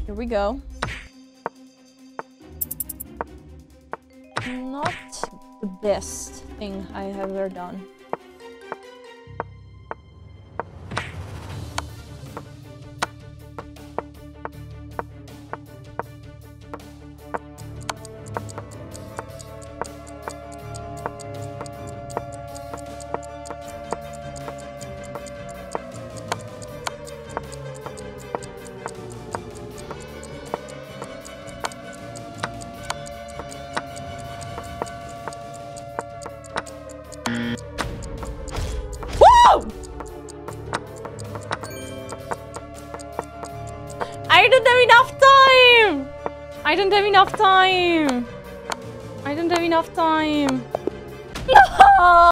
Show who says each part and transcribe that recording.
Speaker 1: Here we go. Not the best thing I have ever done. I don't have enough time! I don't have enough time! I don't have enough time! No!